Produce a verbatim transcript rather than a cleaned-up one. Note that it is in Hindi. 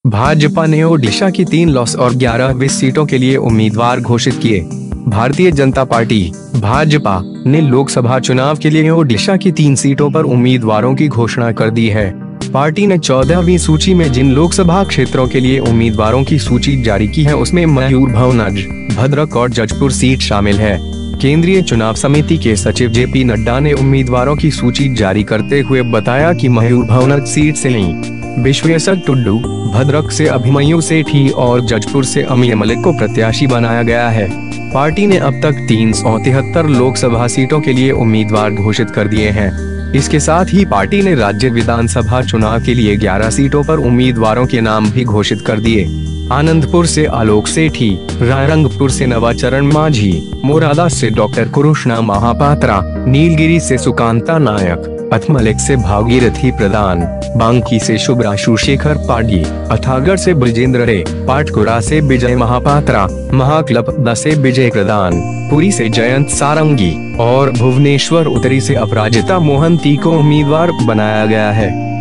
भाजपा ने ओडिशा की तीन लॉस और ग्यारह बीस सीटों के लिए उम्मीदवार घोषित किए। भारतीय जनता पार्टी भाजपा ने लोकसभा चुनाव के लिए ओडिशा की तीन सीटों पर उम्मीदवारों की घोषणा कर दी है। पार्टी ने चौदहवीं सूची में जिन लोकसभा क्षेत्रों के लिए उम्मीदवारों की सूची जारी की है उसमें मयूरभंज, भद्रक और जजपुर सीट शामिल है। केंद्रीय चुनाव समिति के सचिव जे पी नड्डा ने उम्मीदवारों की सूची जारी करते हुए बताया कि मयूरभंज सीट से नहीं, विश्वेश्वर टुड्डू, भद्रक से अभिमन्यु सेठी और जजपुर से अमीर मलिक को प्रत्याशी बनाया गया है। पार्टी ने अब तक तीन सौ तिहत्तर लोकसभा सीटों के लिए उम्मीदवार घोषित कर दिए हैं। इसके साथ ही पार्टी ने राज्य विधानसभा चुनाव के लिए ग्यारह सीटों पर उम्मीदवारों के नाम भी घोषित कर दिए। आनंदपुर से आलोक सेठी, रायरंगपुर से नवाचरण मांझी, मोरादा से डॉक्टर कृष्णा महापात्रा, नीलगिरी से सुकांता नायक, अथमलिक से भागीरथी प्रधान, बांकी से शुभ्राशु शेखर पाडी, अठागढ़ से ब्रजेंद्र रे, पाटकुरा से विजय महापात्रा, महाक्लपदा से विजय प्रधान, पुरी से जयंत सारंगी और भुवनेश्वर उत्तरी से अपराजिता मोहंती को उम्मीदवार बनाया गया है।